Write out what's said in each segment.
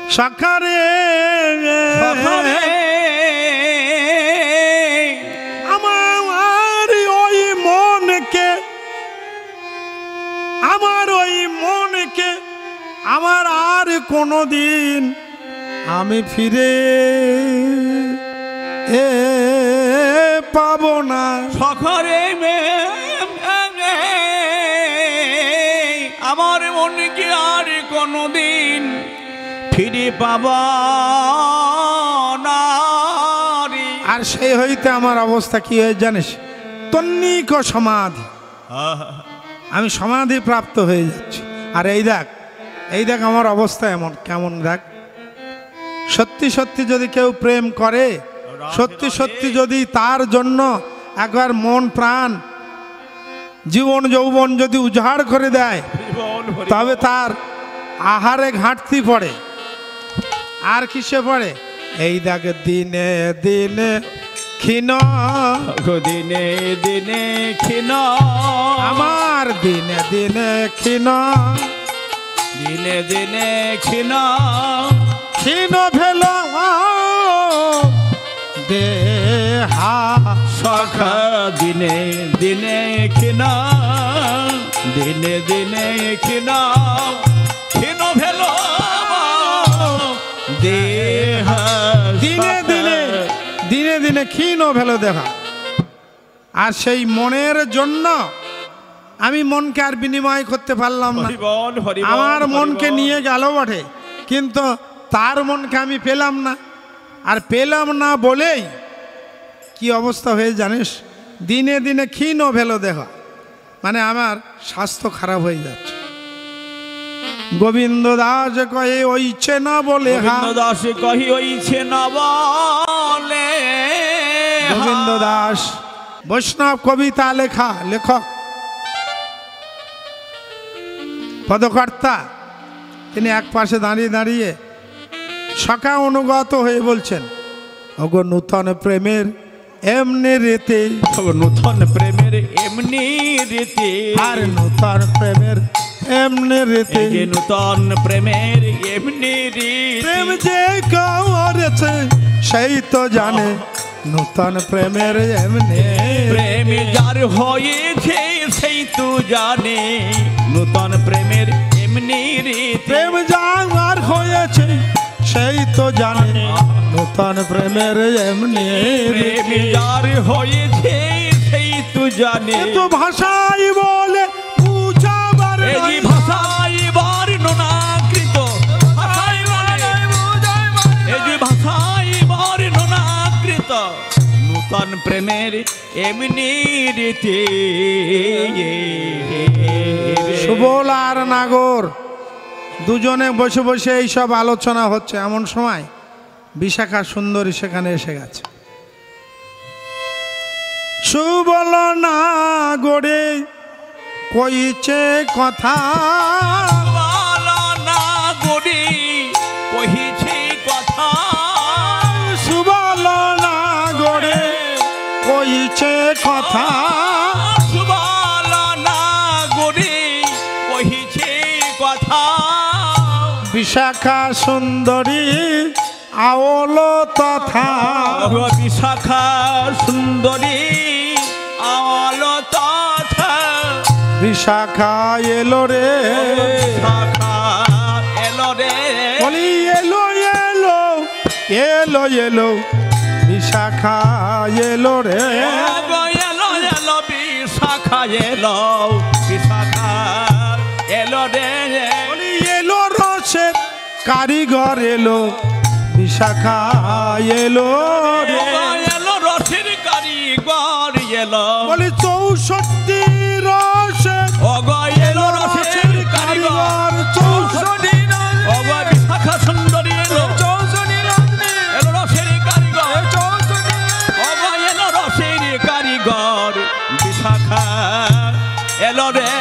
সখারে আমার ওই মনকে আমার আর কোনোদিন আমি ফিরে পাবো না। সখারে আমার মনকে আর কোনোদিন ফিরে পাবা না। আর সেই হইতে আমার অবস্থা কি হয় জানিস? তন্নিক সমাধি, আমি সমাধি প্রাপ্ত হয়ে যাচ্ছি। আর এই দেখ আমার অবস্থা এমন কেমন দেখ। সত্যি সত্যি যদি কেউ প্রেম করে, সত্যি সত্যি যদি তার জন্য একবার মন প্রাণ জীবন যৌবন যদি উজাড় করে দেয়, তবে তার আহারে ঘাটতি পড়ে। আর কিসে পড়ে? এই দেখ দিনে দিনে ক্ষীণ, দিনে দিনে ক্ষীণ আমার দিনে দিনে ক্ষীণ, দিনে দিনে ক্ষীণ ক্ষীণ ভেল দেহা। সখা দিনে দিনে ক্ষীণ, দিনে দিনে ক্ষীণ ক্ষীণ ভেল দেহা। দিনে দিনে দিনে দিনে ক্ষীণ ভেল দেখা। আর সেই মনের জন্য আমি মনকে আর বিনিময় করতে পারলাম না। আমার মনকে নিয়ে গেল বটে, কিন্তু তার মনকে আমি পেলাম না। আর পেলাম না বলেই কি অবস্থা হয়ে জানিস? দিনে দিনে ক্ষীণ ভেল দেখা, মানে আমার স্বাস্থ্য খারাপ হয়ে যাচ্ছে। গোবিন্দ দাস কহে ওইছে না বলে, গোবিন্দ দাস কহি ওইছে না বলে। গোবিন্দ দাস বৈষ্ণব কবিতা লেখক, পদকর্তা। তিনি এক পাশে দাঁড়িয়ে দাঁড়িয়ে সখা অনুগত হয়ে বলছেন, ওগো নূতন প্রেমের এমনি রীতি, নূতন প্রেমের এমনি রীতি, আর নূতন প্রেমের এমনি রীতি, নূতন প্রেমের এমনি রীতি। প্রেম যে করেছে সেই তো জানে, নূতন প্রেমের এমনি প্রেম যার হয়েছে সেই তো জানে, নূতন প্রেমের এমনি রীতি। প্রেম যার হয়েছে সেই তো জানে, নূতন প্রেমের এমনি প্রেম যার হয়েছে সেই তো জানে। তো ভাষাই বলে বুঝাবার এই ভাষাই বর্ণনাকৃত, এই যে ভাষাই বর্ণনাকৃত, নূতন প্রেমের এমনি রীতি। সুবল আর নাগর দুজনে বসে বসে এইসব আলোচনা হচ্ছে, এমন সময় বিশাখা সুন্দরী সেখানে এসে গেছে। সুবল নাগরে কইছে কথা, সুবল নাগরে কহিছে কথা, সুবল নাগরে কইছে কথা, সুবল নাগরে কহিছে কথা। বিশাখা সুন্দরী আওল তথা, বিশাখা সুন্দরী আওল তথা, বিশাখা এলো রে, বিশাখা এলো রে, বলি এলো এলো এলো এলো, বিশাখা এলো রে, এলো এলো বিশাখা এলো, বিশাখা এলো রে, বলি এলো রসের কারিগর এলো, বিশাখা এলো রে, এলো রসের কারিগর এলো, বলি 64 রসের এলো রসের কারিগর, 64 বিশাখা সুন্দরী এলো, এলো রসের কারিগর, এলো রসের কারিগর, বিশাখা এলো রে।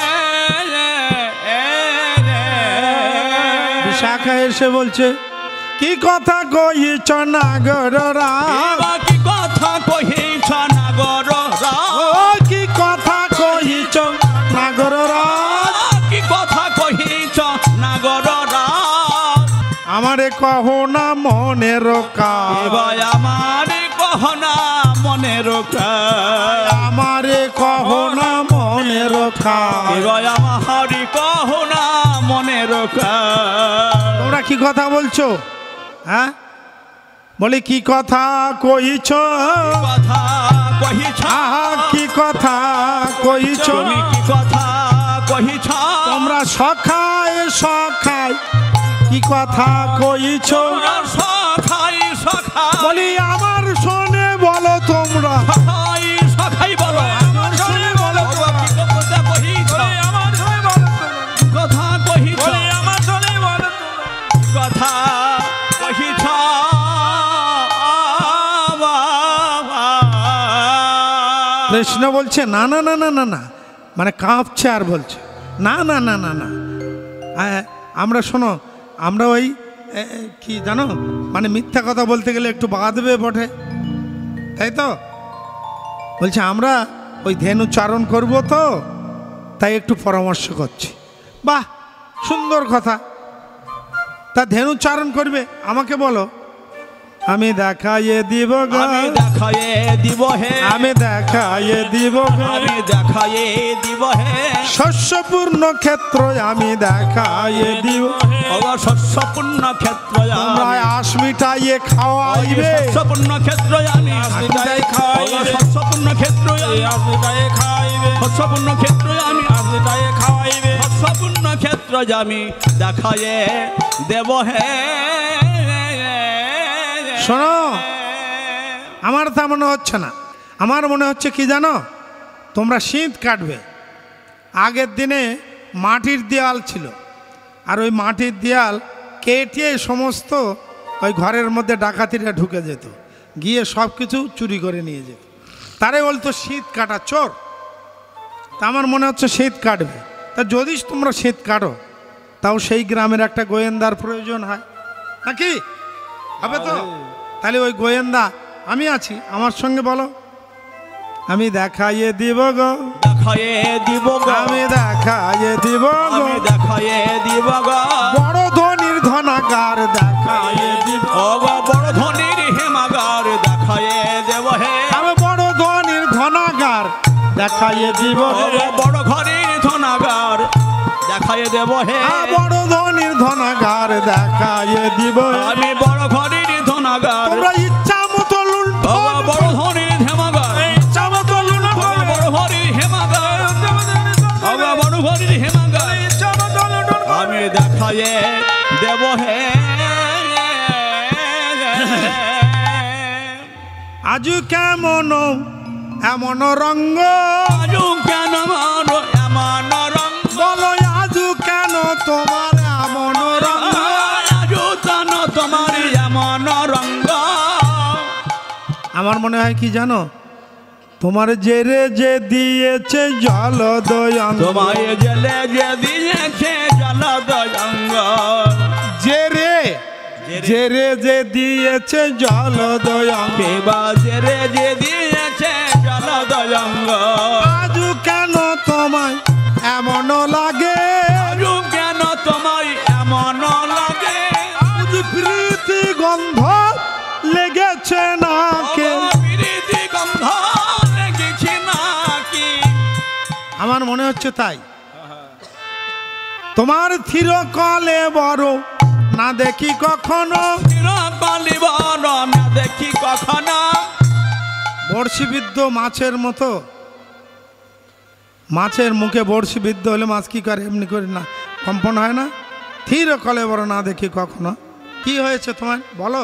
বিশাখা এসে বলছে, কি কথা কইছ নাগররা, কি কথা কহিছ নাগররা, কি কথা কইছ নাগররা, কি কথা কহিছ নাগররা। আমারে কহো না মনের কাজ, এবার আমার কহনা মনের কাজ, আমারে কহো না মনের কাজ। এবার আমার কহনা মনের কাজ। তোমরা কি কথা বলছো? হ্যাঁ, বলি কি কথা কইছ? কথা কহিছ, আহা কি কথা কইছ? তুমি কি কথা কহিছ? তোমরা সখায় সখায় কি কথা কইছ? তোমরা সখাই সখাই, বলি আমার শোনে বলো তোমরা, সখাই সখাই বলো, আমার শোনে বলো তোমরা। কি কথা কহিছ? আমার শোনে বলো তোমরা, কথা কহিছ, আমার শোনে বলো তোমরা। কথা কহিছ। কৃষ্ণ বলছে না না না না না না, মানে কাঁপছে আর বলছে না না না না না। আমরা শোনো, আমরা ওই কি জানো, মানে মিথ্যা কথা বলতে গেলে একটু বাঁধবে বটে, তাই তো বলছে আমরা ওই ধেনু চারণ করবো তো, তাই একটু পরামর্শ করছি। বাহ, সুন্দর কথা। তা ধেনু চারণ করবে, আমাকে বলো, আমি দেখাইয়ে দিব গো, আমি দেখাইয়ে দিব হে, আমি দেখাইয়ে দিব গো, আমি দেখাইয়ে দিব হে, শস্যপূর্ণ ক্ষেত্র আমি দেখাইয়ে দিব। ওগো শস্যপূর্ণ ক্ষেত্র তোমরা আশ মিটাইয়ে খাওয়াইবে, শস্যপূর্ণ ক্ষেত্র আমি মিটাই খাওয়াইবে, শস্যপূর্ণ ক্ষেত্র আমি খাইবে, শস্যপূর্ণ ক্ষেত্র আমি খাওয়াইবে, শস্যপূর্ণ ক্ষেত্র আমি দেখাইয়ে দেব হে। শোনো, আমার তা মনে হচ্ছে না, আমার মনে হচ্ছে কি জানো, তোমরা শীত কাটবে। আগের দিনে মাটির দেয়াল ছিল, আর ওই মাটির দেয়াল কেটে সমস্ত ওই ঘরের মধ্যে ডাকাতিরা ঢুকে যেত, গিয়ে সব কিছু চুরি করে নিয়ে যেত, তারে বলতো শীত কাটা চোর। তা আমার মনে হচ্ছে শীত কাটবে। তা যদি তোমরা শীত কাটো, তাও সেই গ্রামের একটা গোয়েন্দার প্রয়োজন হয় নাকি? হবে তো? তাহলে ওই গোয়েন্দা আমি আছি, আমার সঙ্গে বলো, আমি দেখাইয়ে দিব গো, দেখাইয়ে দিব গো, আমি দেখাইয়ে দিব গো, আমি দেখাইয়ে দিব গো, বড় ধনির ধনাগার দেখাইয়ে দিব, ওগো বড় ধনির হেমাগার দেখাইয়ে দেব হে, আমি বড় ধনির ধনাগার দেখাইয়ে দিব, ওগো বড় ঘরের ধনাগার দেখাইয়ে দেব হে, বড় ধনির ধনাগার দেখাইয়ে দিব। আমি বড় ঘরের ধনাগার, তোমরা ইচ্ছা মতো লুণ্ঠন, ওগো বড় ধনির হেমাগার, ইচ্ছা মতো লুণ্ঠন, ওগো বড় ঘরের হেমাগার, ওগো বড় ঘরের হেমাগার ইচ্ছা মতো লুণ্ঠন। আমি দেখাইয়ে দেব হে। আজু কেমন এমন রঙ্গ, আজু কেন মারো এমন রঙ্গ, বলো আজু কেন তোমার এমন রঙ্গ? আজু কেন তোমার এমন রঙ্গ? আমার মনে হয় কি জানো, তোমার জেরে যে দিয়েছে জলদয়ঙ্গ, তোমায় জেলে যে দিয়েছে জলদয়ঙ্গ, জেরে জেরে যে দিয়েছে জলদয়ঙ্গ, জেরে যে দিয়েছে জলদয়ঙ্গ, আজু কেন তোমায় এমন লাগে, আজু কেন তোমায় এমন লাগে? আজ প্রীতি গন্ধ লেগেছে নাকে। প্রীতি গন্ধ লেগেছে নাকি? আমার মনে হচ্ছে তাই। তোমার থিরকলে বড় না দেখি কখনো, চিরকালি বড় না দেখি কখনো, বড়শিবিদ্ধ মাছের মতো, মাছের মুখে বড়শিবিদ্ধ হলে মাছ কি করে, এমনি করে না কম্পন হয় না? থিরকলে বড় না দেখি কখনো, কি হয়েছে তোমার বলো?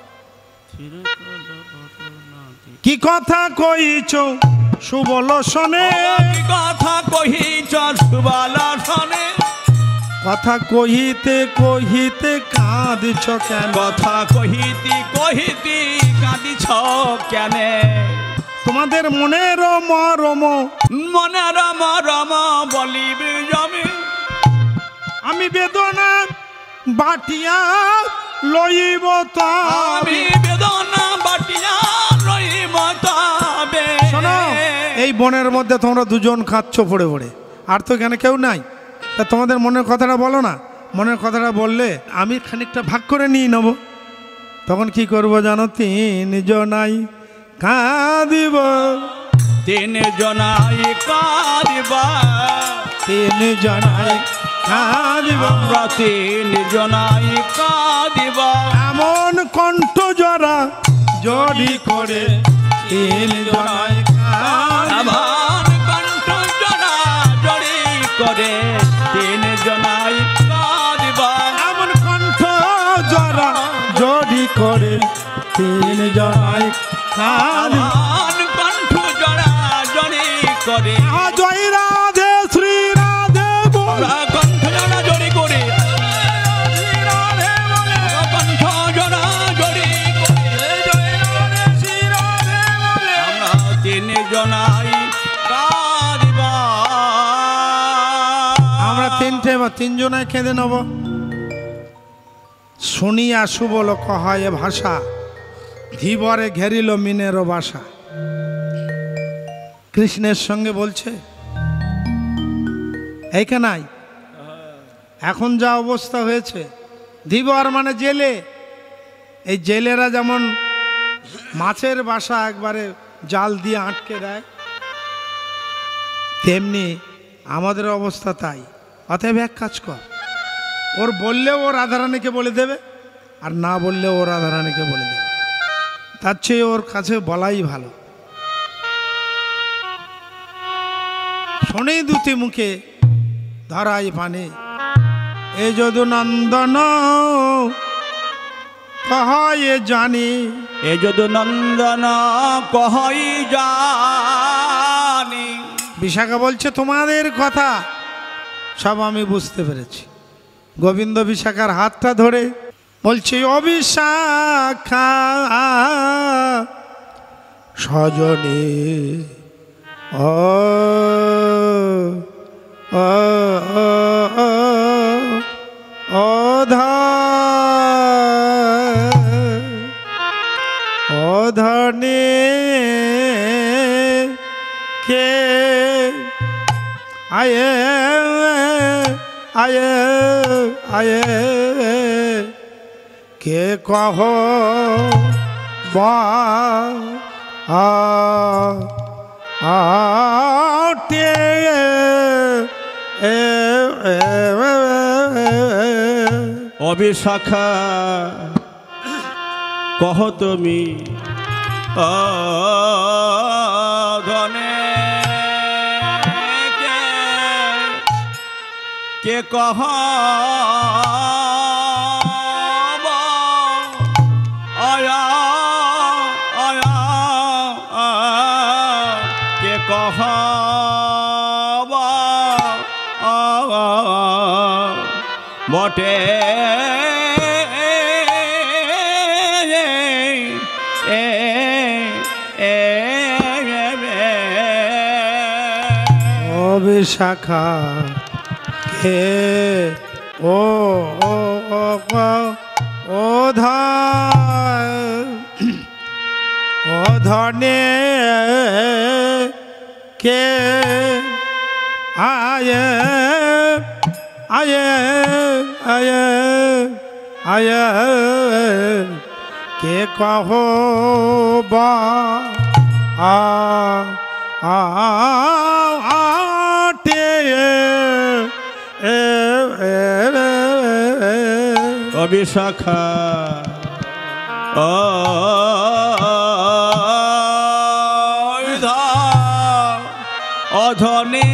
কি কথা কইছ সুবল শোনে, কি কথা কহিছ সুবল শোনে, কথা কহিতে কহিতে কাঁদিছ কেন, কথা কহিতি কহিতি কাঁদিছ কেন? তোমাদের মনের মরম মনের মরম বলিবি আমি, আমি বেদনা বাটিয়া লইব আমি বেদনা বাটিয়া লইব তবে। শোনো, এই বনের মধ্যে তোমরা দুজন খাচ্ছ পড়ে পড়ে, আর তো এখানে কেউ নাই, তা তোমাদের মনের কথাটা বলো না। মনের কথাটা বললে আমি খানিকটা ভাগ করে নিয়ে নেব। তখন কি করব জানো, 3 জনাই কাঁদিব, 3 জনাই কাঁদিবা, 3 জনাই কাঁদিব, আমরা 3 জনাই কাঁদিবা। এমন কণ্ঠ জরা জড়ি করে 3 জনাই কাঁদিব, এমন কণ্ঠ জরা জড়ি করে 3 জনাই কাঁদিবা। এমন কণ্ঠ জরা জড়ি করে 3 জনাই কাঁদিব। এমন কণ্ঠ জরা জড়ি করে জয় রাধে শ্রী রাধে বল, কণ্ঠ জরা জড়ি করে শ্রী রাধে বলে, কণ্ঠ জরা জড়ি করে জয় রাধে শ্রী রাধে বলে। আমরা 3 জনাই কাঁদিবা। আমরা 3 জনায় কেঁদে নেব। শুনিয়া সুবল কহায় ভাষা, ধীবরে ঘেরিল মিনের বাসা। কৃষ্ণের সঙ্গে বলছে এইখানাই এখন যা অবস্থা হয়েছে, ধীবর মানে জেলে, এই জেলেরা যেমন মাছের বাসা একবারে জাল দিয়ে আটকে দেয়, তেমনি আমাদের অবস্থা তাই। অতএব এক কাজ কর, ওর বললেও ও রাধারানীকে বলে দেবে, আর না বললেও ও রাধারানীকে বলে দেবে, তার চেয়ে ওর কাছে বলাই ভালো। শোনেই দুটি মুখে ধরাই পানে, এ যদু নন্দন কহায় জানি, এ যদু নন্দন কহই জানি। বিশাখা বলছে তোমাদের কথা সব আমি বুঝতে পেরেছি। গোবিন্দ বিশাখার হাতটা ধরে বলছে, ও বিশাখা সজনে ও ও ও ধনে কে আয়ে আয়ে আয়ে কে কহ বা আটে ও বিশাখা কহ তুমি ধনে কে কহ আয়া আয়া কে কহ বটে বিশাখা কে ও ও ও ধনে কে আয়ে আয়ে আয়ে আয়ে কে কহ বা আটে বিশাখা অধনে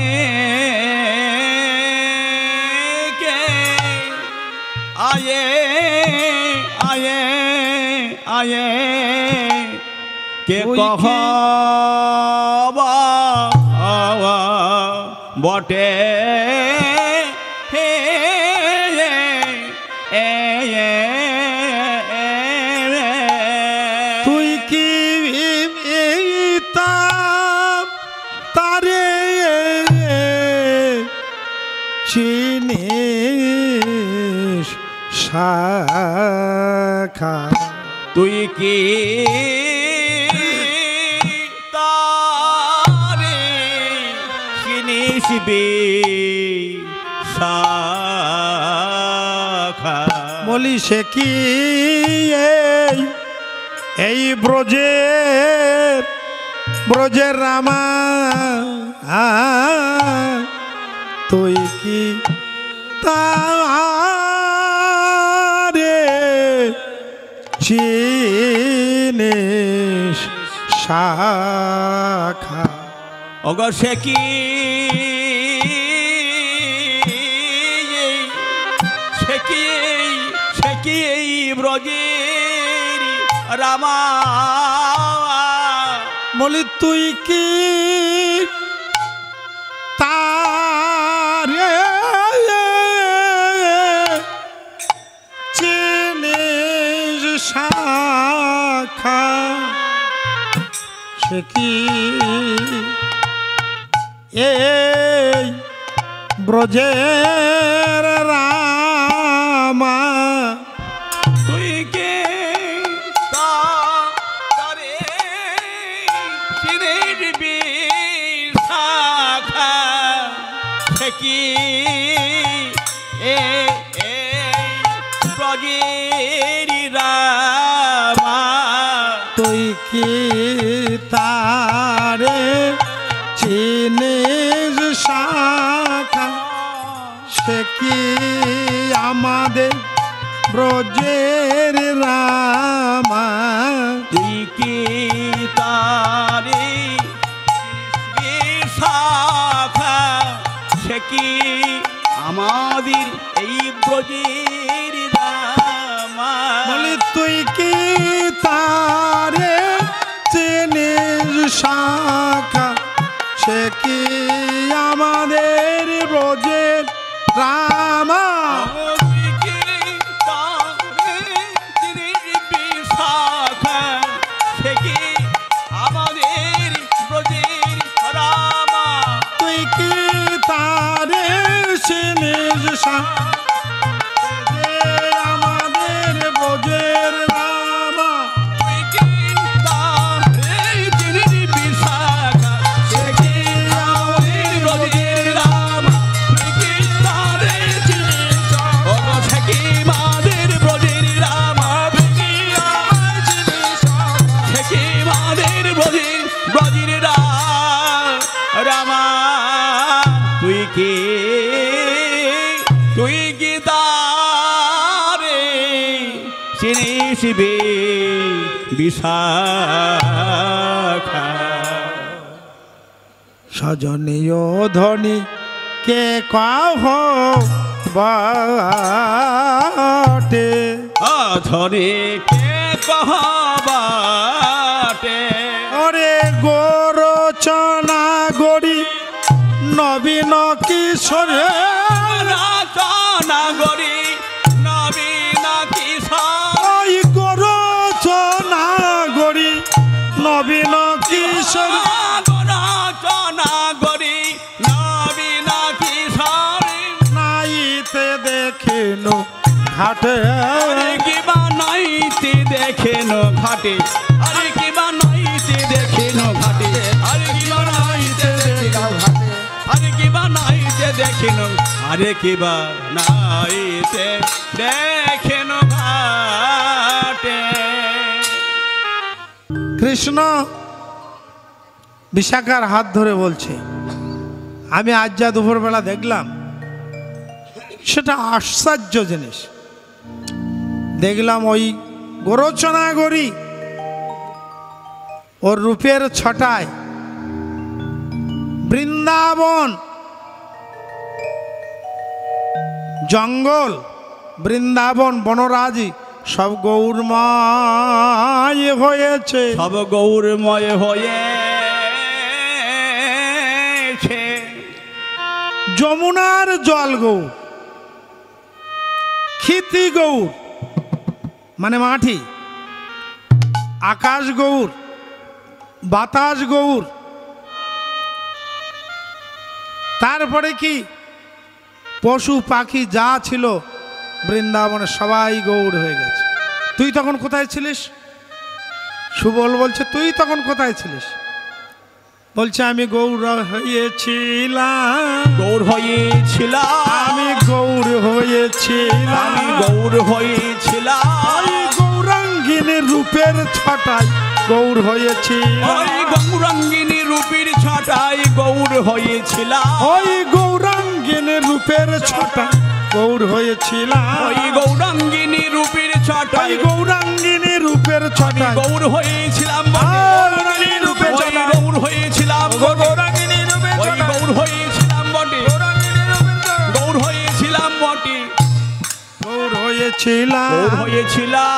কে আয়ে আয়ে আয়ে কে কহ বটে তুই কি তারে চিনিস শাখা, তুই কি তারে চিনিস বলি সে কি এই ব্রজের রামা তুই কি তারে চিনিস শাখা ওগো সে কি এই ব্রজের রামা বলি তুই কি তারে চিনিস শাখা সে কি এই ব্রজের রামা তুই কে তারে চিনিবি শাখা সে কি ব্রজের রামা তুই কি তারে চিনিস শাখা সে কি আমাদের ব্রজের রামা তুই কি তারে শাখা সে কি আমাদের এই ব্রজের রামা বলি তুই কি তারে চিনিস শাখা সে কি আমাদের ব্রজের রামা তুই কি তারে চিনিবি শাখা সে কি আমাদের ব্রজের রামা তুই কি তারে চিনিস শাখা আমাদের ব্রজের রামা তুই কি তারে চিনিবি শাখা সে কি আমাদের ব্রজের রামা তুই কি তারে চিনিস ওগো সে কি আমাদের ব্রজের রামা তুই কি আমায় চিনিস সে কি আমাদের ব্রজের রামা তুই কি তারে চিনিস বিশাখা সজনীয় ধনী কে কহ বাটে ধরে কে কহবাটে ওরে গোরচনা গড়ি নবীন কিশোরে রচনা গরি নবীন কিশোর ওই গোরচনা গড়ি নবীন কিশোর রচনা গরি নবীন কিশোর নাইতে দেখিন ঘাটে আরে কি বানাইতে দেখেন ঘাটে আরে কি বানাইতে দেখেন ঘাটে আরে কি বানাইতে আরে কি বানাইতে দেখেন আরে কি বানাইতে দেখেন ঘাটে কৃষ্ণ বিশাখার হাত ধরে বলছে আমি আজ যা দুপুরবেলা দেখলাম সেটা আশ্চর্য জিনিস দেখলাম ওই গোরচনা গরি ওর রূপের ছটায় বৃন্দাবন জঙ্গল বৃন্দাবন বনরাজি সব গৌরময় হয়েছে সব গৌরময় হয়েছে যমুনার জল গৌর ক্ষিতি গৌর মানে মাটি আকাশ গৌর বাতাস গৌর তারপরে কি পশু পাখি যা ছিল বৃন্দাবনে সবাই গৌর হয়ে গেছে তুই তখন কোথায় ছিলিস সুবল বলছে তুই তখন কোথায় ছিলিস বলছে আমি গৌর হয়েছিলাম, গৌর হয়েছিলাম, আমি গৌর হয়েছিলাম, আমি গৌর হয়েছিলাম, ওই গৌরাঙ্গিনী রূপের ছটায় গৌর হয়েছিলাম, ওই গৌরাঙ্গিনী রূপের ছটায় গৌর হয়েছিলাম, ওই গৌরাঙ্গিনী রূপের ছটায় গৌর হয়েছিলাম, ওই গৌরাঙ্গিনী রূপের ওই ছটায় গৌরাঙ্গিনী রূপের আমি ছটায় গৌর হয়েছিলাম, গৌরাঙ্গিনী রূপের ওই ছটায় গৌর হয়েছিলাম, গৌরাঙ্গিনী রূপের ওই ছটায় গৌর হয়েছিলাম বটে, গৌরাঙ্গিনী রূপের ছটায় গৌর হয়েছিলাম বটে, গৌর হয়েছিলাম। গৌর হয়েছিলাম।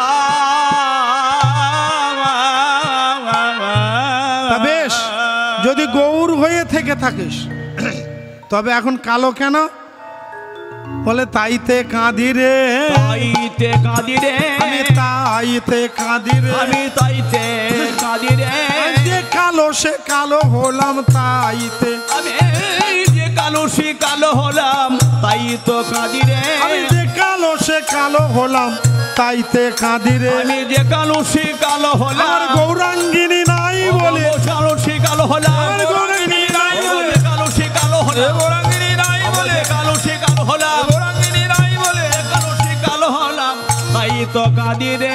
তা বেশ, যদি গৌর হয়ে থেকে থাকিস তবে এখন কালো কেন? বলে তাইতে কাঁদি রে, তাইতে কাঁদি রে, আমি তাইতে কাঁদি রে, আমি তাইতে কাঁদি রে, যে কালো সে কালো হলাম তাইতে, আমি যে কালো সে কালো হলাম তাই তো কাঁদি রে, আমি যে কালো সে কালো হলাম তাইতে কাঁদি রে, আমি যে কালো সে কালো হলাম, আমার গৌরাঙ্গিনী নাই বলে, কালো সে কালো হলাম, আমার গৌরাঙ্গিনী নাই বলে, কালো সে কালো হলাম, গৌরাঙ্গিনী নাই বলে, কালো সে কালো হলাম, গৌরাঙ্গিনী নাই বলে, কালো সে কালো হলাম তাই তো কাঁদি রে।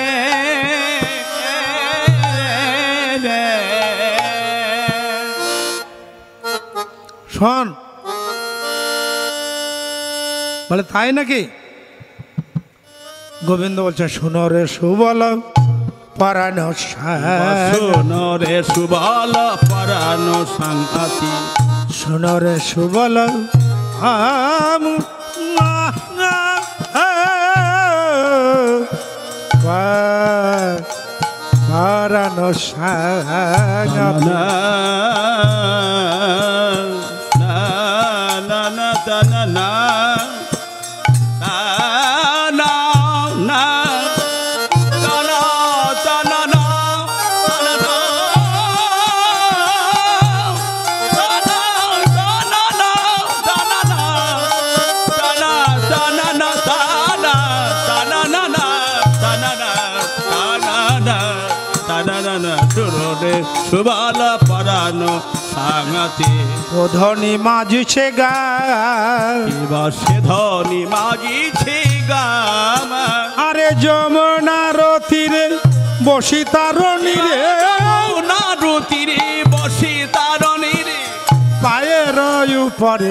শোন, বলে তাই নাকি? গোবিন্দ বলছে শোনো রে সুবল পরাণ শোনো রে সুবল পরাণ সাংঘাতি, শোনো রে সুবল পরাণ সাংঘাতি, সুবল পরাণ সাংঘাতি, ধনী মাঝিছে গা, এবার সে ধনী মাগিছে গাম, আরে যমুনার তীরে বসি তারণীরে, না রুতিরে বসে তারণীরে, পায়ের উপরে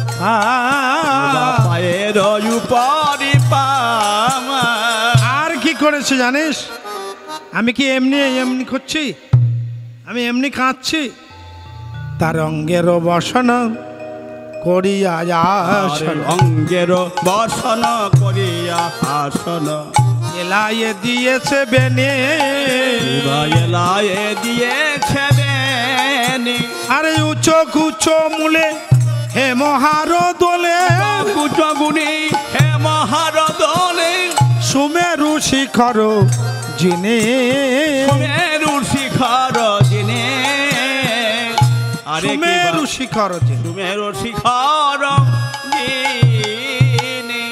পায়ের উপরে পাম। আর কি করেছে জানিস? আমি কি এমনি এমনি করছি? আমি এমনি কাঁদছি? তার অঙ্গের বসন করিয়া আসন, অঙ্গের বসন করিয়া আসন, এলাইয়ে দিয়েছে বেনে, এলায়ে দিয়েছে বেনে, আরে উঁচো কুচো মূলে হে মহার দোলে, কুচো গুনি হে মহার দোলে, সুমেরু শিখর জিনে, সুমেরু শিখর জিনে, আরে সুমেরু শিখর জিনে, সুমেরু শিখর জিনে।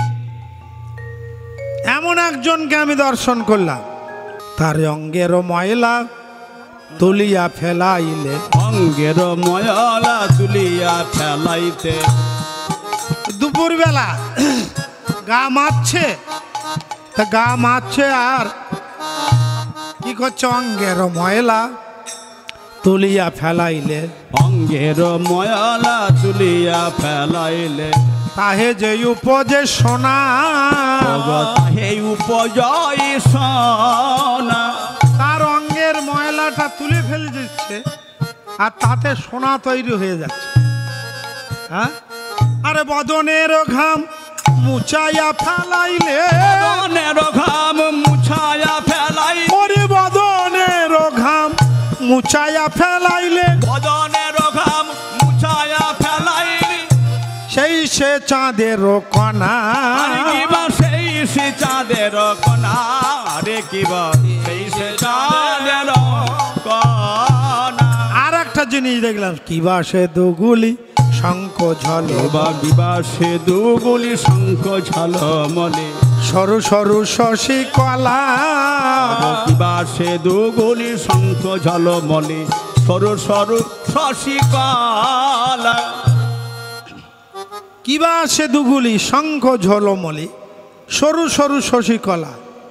এমন একজনকে আমি দর্শন করলাম, তার অঙ্গের ময়লা তুলিয়া ফেলাইলে, অঙ্গের ময়লা তুলিয়া ফেলাইতে, দুপুর বেলা গা মারছে, তা গা মারছে আর কি করছে? অঙ্গের ময়লা তুলিয়া ফেলাইলে, অঙ্গের ময়লা তুলিয়া ফেলাইলে, তাহে যে উপজে সোনা, হে উপজয় সোনা, তার অঙ্গের ময়লাটা তুলে ফেলে দিচ্ছে আর তাতে সোনা তৈরি হয়ে যাচ্ছে। হ্যাঁ, আরে বদনের ঘাম মুছাইয়া ফেলাইলে, বদনের ঘাম মুছায়া ফেলাই, ওরে বদনের ঘাম মুছাইয়া ফেলাইলে, বদনের ঘাম মুছায়া ফেলাই, সেই সে চাঁদের কণা, আরে কিবা সেই সে চাঁদের কণা, আরে কিবা সেই সে চাঁদের কণা। আর একটা জিনিস দেখলাম, কিবা সে দুগুলি শঙ্খ ঝল, কিবা সে দুগুলি শঙ্খ ঝলমলে, সরু সরু শশী কলা, কিবা সে দুগুলি শঙ্খ ঝলমলে, সরু সরু শশিকলা। কিবা সে দুগুলি শঙ্খ ঝলমলি সরু সরু শশিকলা।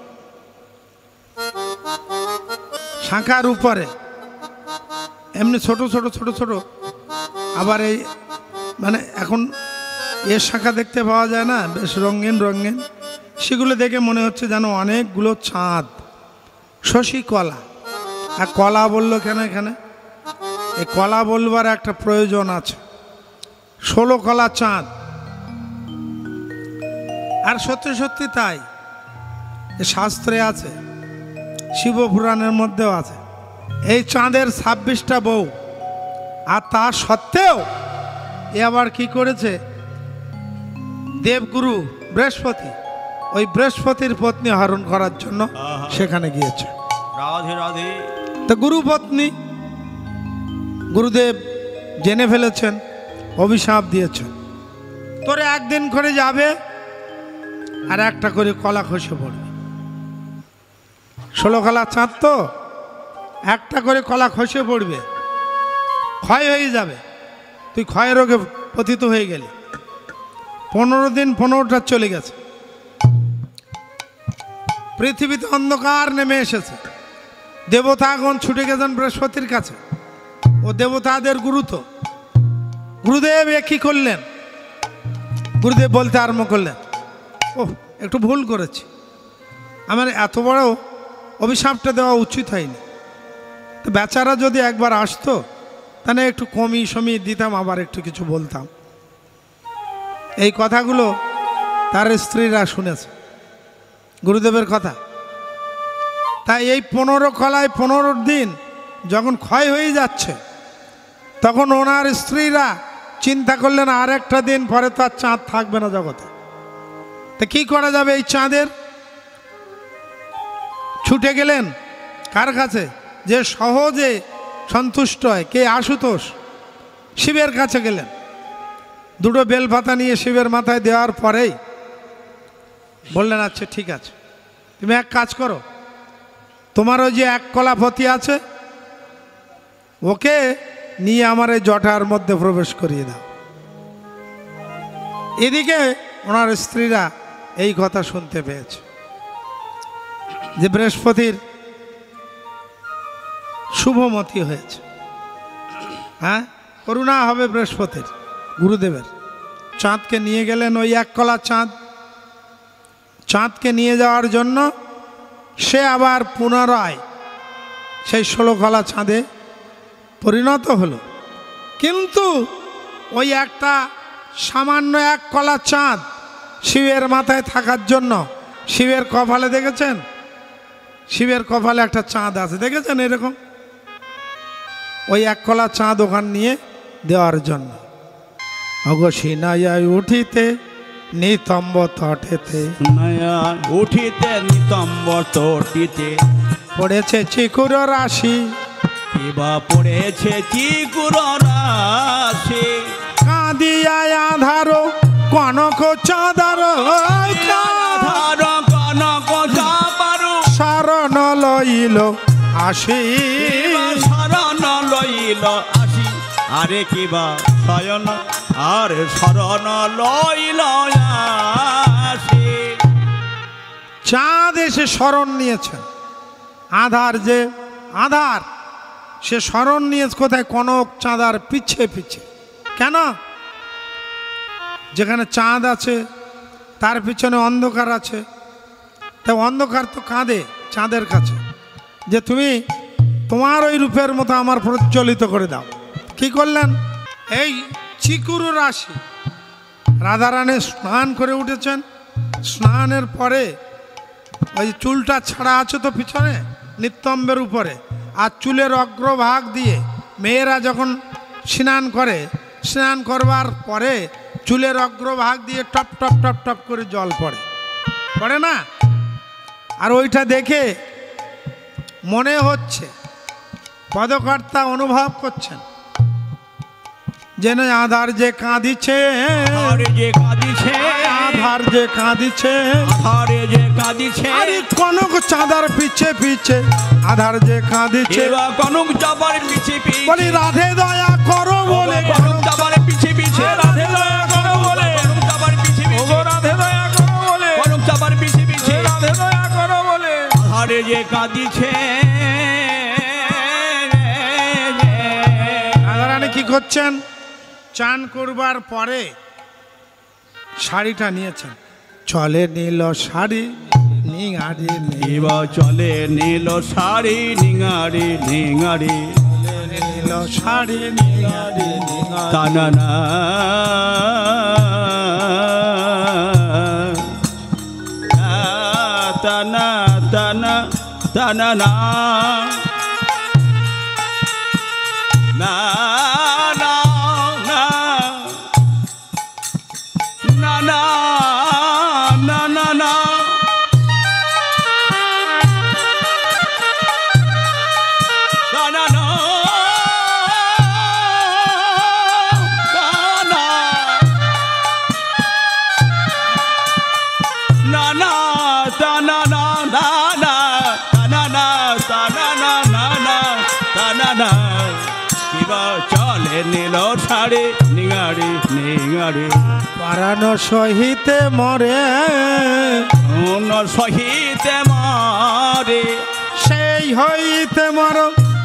শাখার উপরে এমনি ছোট ছোট ছোট ছোট, আবার এই মানে এখন এর শাখা দেখতে পাওয়া যায় না, বেশ রঙিন রঙিন, সেগুলো দেখে মনে হচ্ছে যেন অনেকগুলো চাঁদ। শশিকলা। আর কলা বললো কেন এখানে? এই কলা বলবার একটা প্রয়োজন আছে। 16 কলা চাঁদ। আর সত্যি সত্যি তাই, শাস্ত্রে আছে, শিবপুরাণের মধ্যেও আছে। এই চাঁদের 26টা বউ, আর তা সত্ত্বেও এ আবার কি করেছে, দেবগুরু বৃহস্পতি, ওই বৃহস্পতির পত্নী হরণ করার জন্য সেখানে গিয়েছে। রাধে রাধে। তো গুরু পত্নী, গুরুদেব জেনে ফেলেছেন, অভিশাপ দিয়েছেন, তোরে একদিন করে যাবে আর একটা করে কলা খসে পড়বে। 16 কলা চাঁদ তো, একটা করে কলা খসে পড়বে, ক্ষয় হয়ে যাবে, তুই ক্ষয় রোগে পতিত হয়ে গেলি। 15 দিন 15টা চলে গেছে, পৃথিবীতে অন্ধকার নেমে এসেছে। দেবতাগণ ছুটে গেছেন বৃহস্পতির কাছে, ও দেবতাদের গুরু তো। গুরুদেব এ কি করলেন? গুরুদেব বলতে আরম্ভ করলেন, ও একটু ভুল করেছি, আমার এত বড় অভিশাপটা দেওয়া উচিত হয়নি। তো বেচারা যদি একবার আসতো তাহলে একটু কমিয়ে দিতাম, আবার একটু কিছু বলতাম। এই কথাগুলো তার স্ত্রীরা শুনেছে গুরুদেবের কথা। তাই এই 15 কলায় 15 দিন যখন ক্ষয় হয়ে যাচ্ছে, তখন ওনার স্ত্রীরা চিন্তা করলেন আর একটা দিন পরে তো আর চাঁদ থাকবে না জগতে। তা কি করা যাবে এই চাঁদের? ছুটে গেলেন কার কাছে? যে সহজে সন্তুষ্ট হয়, কে? আশুতোষ। শিবের কাছে গেলেন, দুটো বেলপাতা নিয়ে শিবের মাথায় দেওয়ার পরেই বললেন, আচ্ছা ঠিক আছে, তুমি এক কাজ করো, তোমার ওই যে 1 কলা পতি আছে, ওকে নিয়ে আমার এই জটার মধ্যে প্রবেশ করিয়ে দাও। এদিকে ওনার স্ত্রীরা এই কথা শুনতে পেয়েছে যে বৃহস্পতির শুভমতি হয়েছে। হ্যাঁ, করুণা হবে বৃহস্পতির, গুরুদেবের। চাঁদকে নিয়ে গেলেন, ওই 1 কলা চাঁদ। চাঁদকে নিয়ে যাওয়ার জন্য সে আবার পুনরায় সেই 16 কলা চাঁদে পরিণত হলো। কিন্তু ওই একটা সামান্য 1 কলা চাঁদ শিবের মাথায় থাকার জন্য, শিবের কপালে দেখেছেন, শিবের কপালে একটা চাঁদ আছে, দেখেছেন এরকম? ওই 1 কলা চাঁদ ওখান নিয়ে দেওয়ার জন্য অগসিনায় উঠিতে নিতম্ব তটেতে, উঠিতে নিতম্ব তটিতে পড়েছে চিকুর রাশি, কিবা পড়েছে চিকুর রাশি। কাঁদিয়ায় আধারো কনক চাঁদার, আধার কনক চাঁদারো শরণ লইল আসি, শরণ লইল আসি। আরে কিবা শয়ন আর শরণ লইল আসি। চাঁদ এসে শরণ নিয়েছেন। আধার, যে আধার, সে শরণ নিয়েছে কোথায়? কনক চাঁদার পিছে পিছে। কেন? যেখানে চাঁদ আছে তার পিছনে অন্ধকার আছে, তাই অন্ধকার তো কাঁদে চাঁদের কাছে যে তুমি তোমার ওই রূপের মতো আমার প্রজ্বলিত করে দাও। কি করলেন? এই চিকুরু রাশি, রাধারানী স্নান করে উঠেছেন। স্নানের পরে ওই চুলটা ছাড়া আছে তো পিছনে নিতম্বের উপরে, আর চুলের অগ্রভাগ দিয়ে মেয়েরা যখন স্নান করে, স্নান করবার পরে চুলের অগ্রভাগ দিয়ে টপ টপ টপ টপ করে জল পড়ে, পড়ে না? আর ওইটা দেখে মনে হচ্ছে, পদকর্তা অনুভব করছেন যেন আধার যে কাঁদিছে, যে কাঁদিছে, আধার যে কাঁদিছে, আধারে যে কাঁদিছে, আরে কনক চাঁদার পিছে পিছে আধার যে কাঁদিছে, এবার কনক চাপার পিছে পিছে, বলি রাধে দয়া করো বলে, কনক চাপার পিছে পিছে, রাধে দয়া করো বলে, কনক চাপার পিছে পিছে, রাধে দয়া করো বলে, কনক চাপার পিছে পিছে, রাধে দয়া করো বলে, আধারে যে কাঁদিছে। রাধারানী কি করছেন? চান করবার পরে শাড়িটা নিয়েছেন, চলে নীল শাড়ি নিঙারি এবার চলে নীল শাড়ি নিঙারি নিঙারি, নীল শাড়ি নিঙারি তানা না তানা তানা তানা না না না না না না না না না চলে নীল শাড়ি নিঙাড়ি নিঙাড়ি, পারানো সহিতে মরে অন্য সহিতে মারে, সেই হইতে মর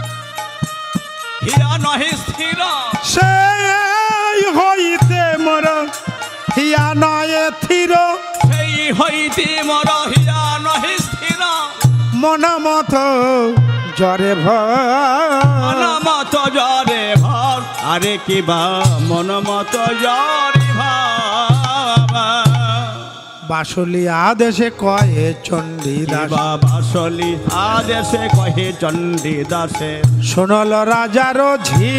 হিয়া নহে স্থির, সেই হইতে মর হিয়া নয় থির, সেই হইতে মর হিয়া নহে স্থির, মন মত জরে ভর, মত জরে ভর, আরে কিবা মন মত জরে ভাব, বাসলি আদেশে কয়ে চণ্ডীদাস, বাসলি আদেশে কহে চণ্ডীদাসে, শোনল রাজার ঝি,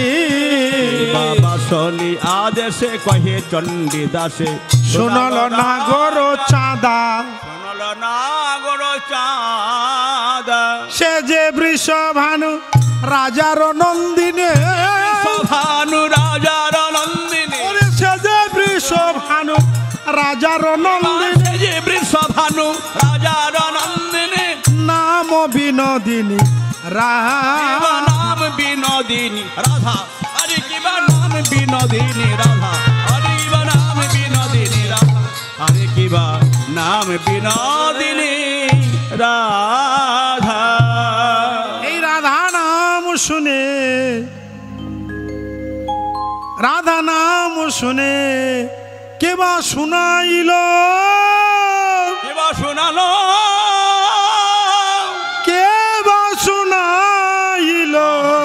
বাসলি আদেশে কহে চণ্ডীদাসে, শোনল নাগর চাঁদা, শোনল নাগর চাঁদা, সে যে বৃষভানু রাজার নন্দিনে, ভানু রাজার নন্দিনী, সে যে বৃষভানু রাজার নন্দিনী, সে যে বৃষভানু রাজার নন্দিনী, নাম বিনোদিনী রাধা, নাম বিনোদিনী রাধা, আরে কিবা নাম বিনোদিনী রাধা, আরে কিবা নাম বিনোদিনী রাধা, আরে কিবা নাম বিনোদিনী রাধা। এই রাধা নাম শুনে, রাধা নাম শুনে কেবা শুনাইল, কেবা শোনালো, কেবা শুনাইল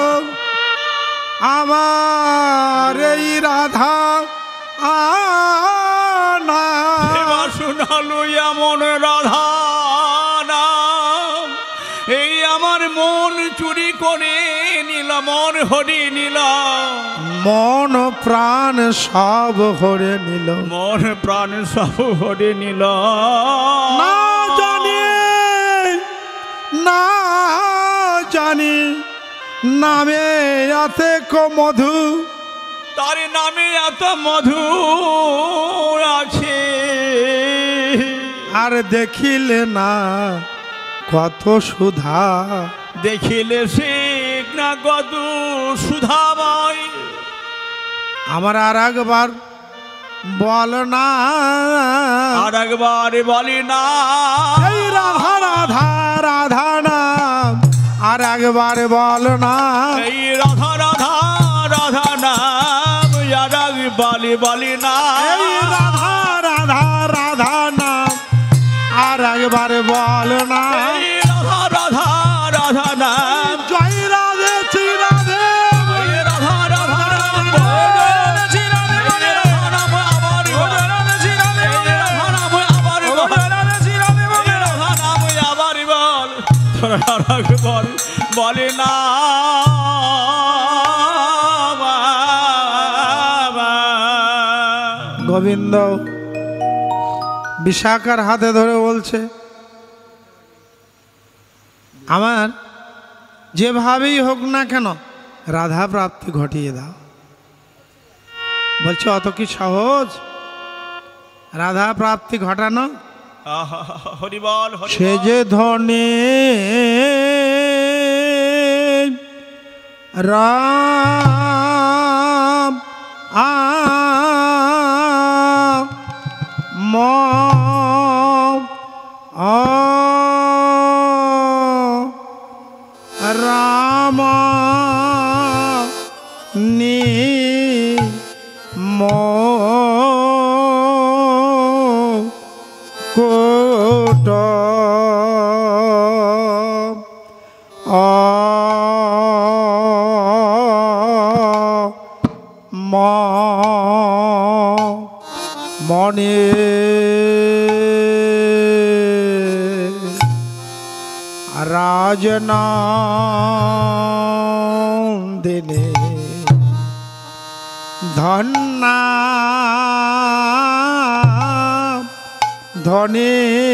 আমার এই রাধা আনা, কেবা শোনালো এমন রাধা নাম, এই আমার মন চুরি করে নিল, মন হরি নিল, মন প্রাণ সব হরে নিল, মন প্রাণ সব হরি নিল, না জানি না জানি নামে এতে কো মধু, তার নামে এত মধু আছে, আর দেখিলে না কত সুধা, দেখিলে সে না কত সুধাময়, আমার আর একবার বল না, আর একবার বলি না, এই রাধা রাধা রাধা নাম আর একবার বল না, এই রাধা রাধা রাধা নাম আর একবার বলি না, এই রাধা রাধা রাধা নাম আর একবার বল না, এই রাধা রাধা রাধা নাম, জয় রাধে শ্রী রাধে, এই রাধা রাধা নাম, শ্রী রাধে, এই রাধা নাম আবার বল, শ্রী রাধে, এই রাধা নাম আবার বল, শ্রী রাধে, এই রাধা নাম আবার বল, তোরা আর একবার বলে না, গোবিন্দ বিশাখার হাতে ধরে বলছে, আমার যেভাবেই হোক না কেন রাধা প্রাপ্তি ঘটিয়ে দাও। বলছে অত কি সহজ? রাধা প্রাপ্তি ঘটানো হরিবল সে যে ধনে রাম ম রাম নি ম কোট মনে রাজনন্দিনী ধন্না ধনে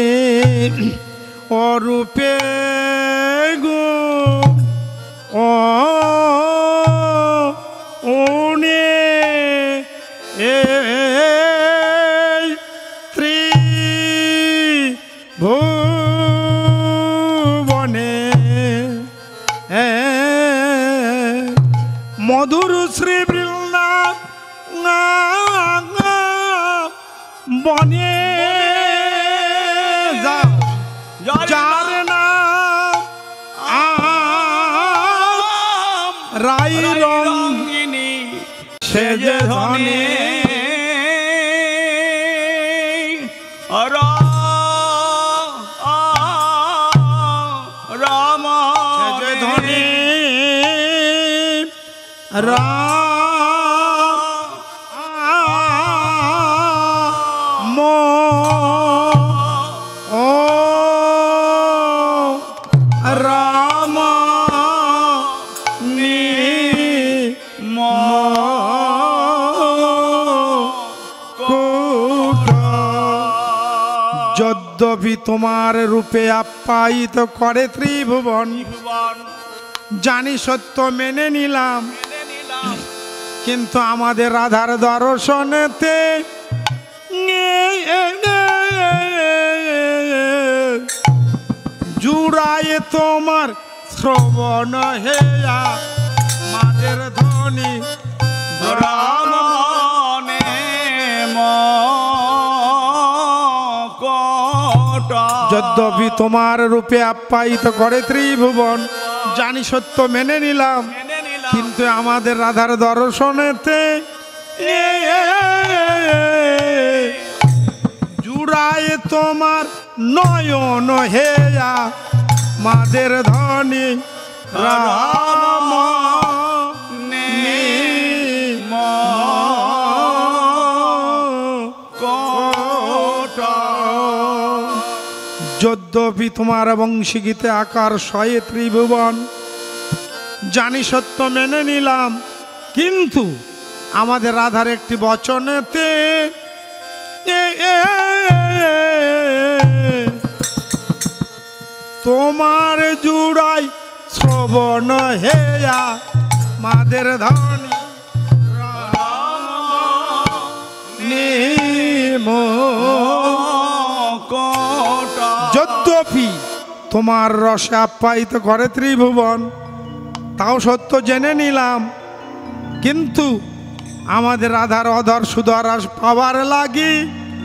অরূপে গো ও ওনে এ ত্রিভুবনে মধুর শ্রী বনে যার নাম রাই রঙ্গিনী সে যে ধনে রাম সে যে ধনে রাম ও রাম নি ম কোট যদ্যপি তোমার রূপে আপ্যায়িত করে ত্রিভুবন জানি সত্য মেনে নিলাম কিন্তু আমাদের রাধার দর্শনেতে জুড়ায় তোমার শ্রবণ হেয়া মাদের ধ্বনি রাম যদ্যপি তোমার রূপে আপ্যায়িত করে ত্রিভুবন জানি সত্য মেনে নিলাম কিন্তু আমাদের রাধার দর্শনেতে জুড়ায় তোমার নয়ন হেয়া মাদের ধ্বনি রাম যদ্যপি তোমার বংশী গীতে আকার শয়ে ত্রিভুবন জানি সত্য মেনে নিলাম কিন্তু আমাদের রাধার একটি বচনেতে তোমার জুড়াই শ্রবণ হেয়া মাদের ধ্বনি যদ্যপি তোমার রসে আপ্যায়িত করে ত্রিভুবন তাও সত্য জেনে নিলাম কিন্তু আমাদের রাধার অধর সুধর পাবার লাগি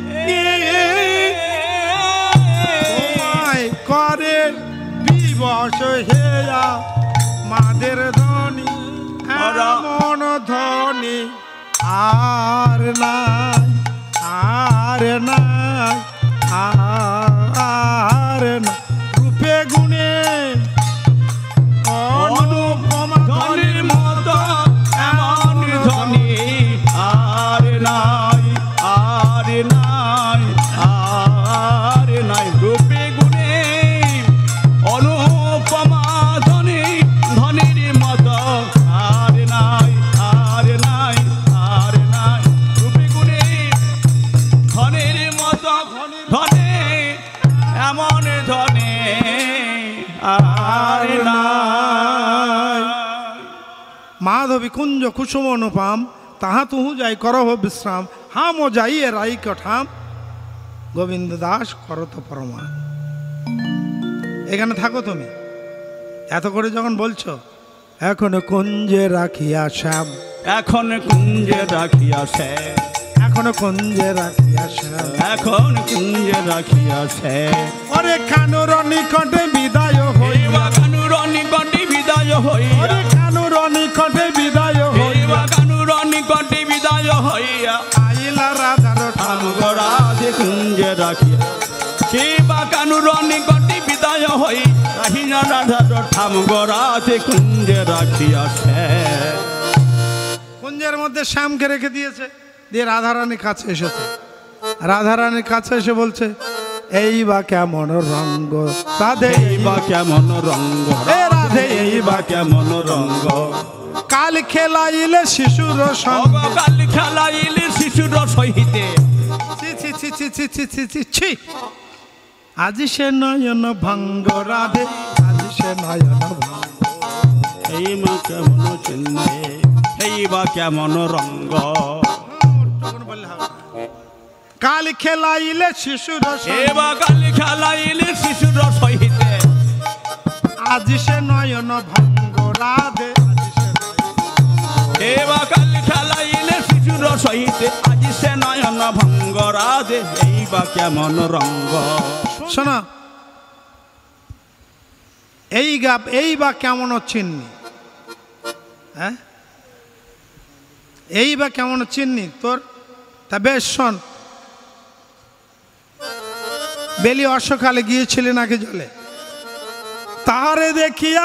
তোমায় করে বিবশ হেয়া মাদের ধ্বনি এমন ধ্বনি আর নাই আর নাই আর না রূপে গুণে অনুপমা ধ্বনির মতো এমন ধ্বনি আর নাই আর নাই আর নাই রূপে গুণে অনুপমা ধ্বনি ধ্বনির মতো আর নাই আর নাই আর নাই রূপে গুণে ধ্বনির মতো ধ্বনি এমন ধ্বনি আর নাই মাধবী কুঞ্জ কুসুম অনুপাম তাহা তুহু যাই করহ বিশ্রাম হাম ও যাইয়ে রাই কঠাম গোবিন্দ দাস করত প্রমাণ। এখানে থাকো তুমি, এত করে যখন বলছো, এখন কুঞ্জে রাখিয়া শ্যাম, এখন কুঞ্জে রাখিয়া সে, এখন কুঞ্জে রাখিয়া শ্যাম, এখন কুঞ্জে রাখিয়া সে, ওরে কানুর নিকটে বিদায় হইবা, কানুর নিকটে বিদায় হইয়া, ওরে কানুর নিকটে বিদায় হইবা, কানুর নিকটে বিদায় হইয়া, আইলা রাধার ঠাম রাধে কুঞ্জে রাখিয়া, শিবা কানুর নিকটে বিদায় হই, রাহিনা রাধার ঠাম রাধে কুঞ্জে রাখিয়া সে। কুঞ্জের মধ্যে শ্যামকে রেখে দিয়েছে, দিয়ে রাধারানীর কাছে এসেছে। রাধারানীর কাছে এসে বলছে, এই বা কেমন রঙ্গ রাধে, এই বা কেমন রঙ্গ রাধে, এই বা কেমন রঙ্গ, কাল খেলাইলে শিশুর সঙ্গ, কাল খেলাইলে শিশুর সহিতে, ছি ছি ছি ছি ছি ছি ছি ছি ছি, আজি সে নয়ন ভঙ্গ রাধে, আজি সে নয়ন ভঙ্গ, এই মা কেমন চিন্মে, এই বা কেমন রঙ্গ, কাল খেলাইলে শিশুর এ বা কাল খেলাইলে শিশুর সহিতে, আজি সে নয়ন ভঙ্গ রাধে, এ বা কাল খেলাইলে শিশুর সহিতে, আজি সে নয়ন ভঙ্গ রাধে, এই বা কেমন রঙ্গ। শোনা, এই বা কেমন চিন্নি, হ্যাঁ এই বা কেমন চিন্নি তোর, তা বেশ শোন, বেলি অশ্বকালে গিয়েছিলি নাকি জলে, তাহারে দেখিয়া,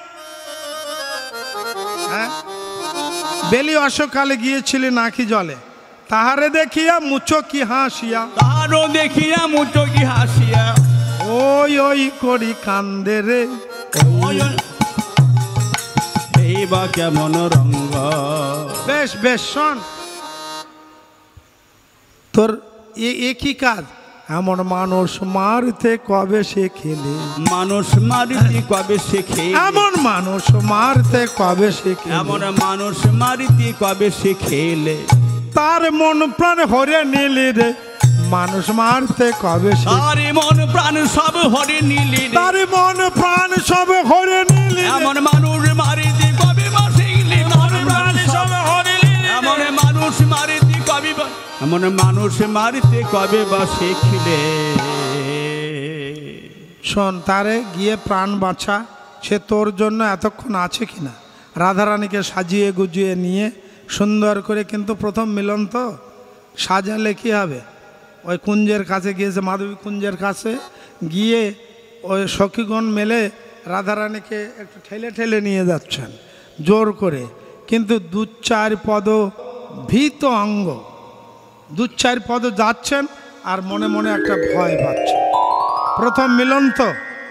হ্যাঁ বেলি অশ্বকালে গিয়েছিলি নাকি জলে, তাহারে দেখিয়া মুচো কি হাসিয়া, তাহারও দেখিয়া মুচো কি হাসিয়া, ওই ওই করি কান্দে রে, এই বা কেমন রঙ্গ। বেশ বেশ শোন, তোর এ কি কাজ, এমন মানুষ মারতে কবে সে খেলে, মানুষ মারিতে কবে শেখে, এমন মানুষ মারতে কবে সে খেলে, এমন মানুষ মারিতে কবে সে খেলে, তার মন প্রাণ হরে নিলি রে, মানুষ মারতে কবে সে, তার মন প্রাণ সব হরে নিলি, তার মন প্রাণ সব হরে নিলি, এমন মানুষ মারিতে কবে বা শিখলি, মন প্রাণ সব হরে নিলি, এমন মানুষ মারিতে কবে বা, এমন মানুষ মারিতে কবে বা শিখলে। শোন, তারে গিয়ে প্রাণ বাঁচা, সে তোর জন্য এতক্ষণ আছে কিনা। রাধারানীকে সাজিয়ে গুজিয়ে নিয়ে সুন্দর করে, কিন্তু প্রথম মিলন তো, সাজালে কি হবে, ওই কুঞ্জের কাছে গিয়েছে, মাধবী কুঞ্জের কাছে গিয়ে ওই সখীগণ মেলে রাধারানীকে একটু ঠেলে ঠেলে নিয়ে যাচ্ছেন জোর করে, কিন্তু দু চার পদ ভীত অঙ্গ, দু চার পদ যাচ্ছেন আর মনে মনে একটা ভয় পাচ্ছেন। প্রথম মিলন তো,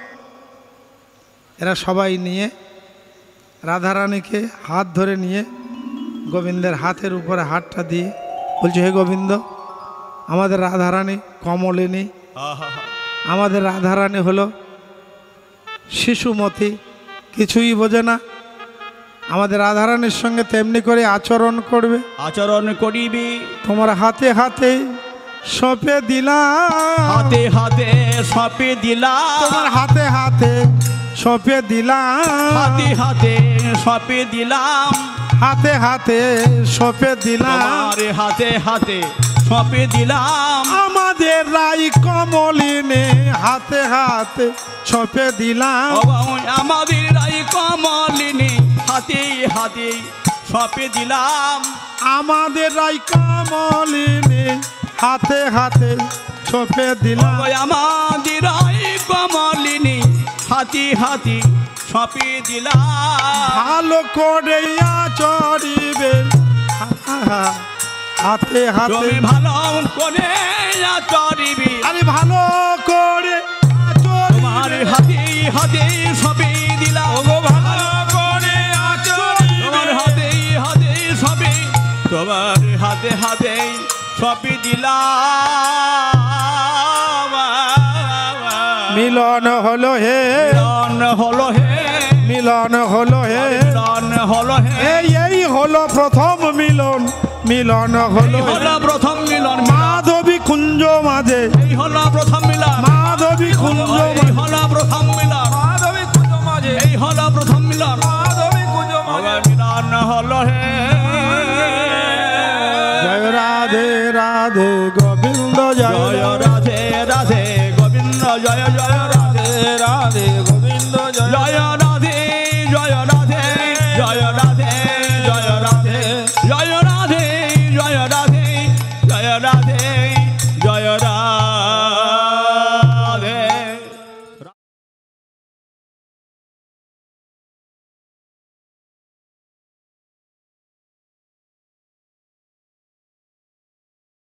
এরা সবাই নিয়ে রাধারানীকে হাত ধরে নিয়ে গোবিন্দের হাতের উপরে হাতটা দিয়ে বলছে, হে গোবিন্দ, আমাদের রাধারানী কমলিনী, আমাদের রাধারানী হলো শিশুমতি, কিছুই বোঝে না, আমাদের রাধারানীর সঙ্গে তেমনি করে আচরণ করবে, আচরণ করিবি, তোমার হাতে হাতে সঁপে দিলাম, হাতে হাতে সঁপে দিলাম, তোমার হাতে হাতে সঁপে দিলাম, হাতে হাতে সঁপে দিলাম, হাতে হাতে সঁপে দিলাম, তোমার হাতে হাতে সঁপে দিলাম, আমাদের রাই কমলিনে হাতে হাতে সঁপে দিলাম, আমাদের রাই কমলিনী হাতে হাতে সঁপে দিলাম, আমাদের রাই কমলিনে হাতে হাতে সঁপে দিলাম, আমাদের রাই কমলিনী হাতে হাতে সঁপে দিলাম, ভালো করে আচরিবে হাতে হাতে, তুমি ভালো করে আচরিবি, আরে ভালো করে তোমার হাতে হাতে সঁপে দিলাম, ভালো করে তোমার হাতে হাতে সঁপে, তোমার হাতে হাতে সঁপে দিলাম, মিলন হলো হে, মিলন হলো হে, মিলন হলো হে, মিলন হলো হে, এই হলো প্রথম মিলন, মিলন হলো হলো প্রথম মিলন, মাধবী কুঞ্জ মাঝে, এই হলো প্রথম মিলন মাধবী কুঞ্জ এই হলো প্রথম মিলন মাধবী কুঞ্জ মাঝে এই হলো প্রথম মিলন মাধবী কুঞ্জ মাঝে মিলন হলো হে জয় রাধে রাধে গোবিন্দ জয় জয় রাধে রাধে গোবিন্দ জয় জয় রাধে রাধে গোবিন্দ জয় জয় রাধে জয় রাধে জয় রাধে জয় রাধে জয় রাধে জয় রাধে জয় রাধে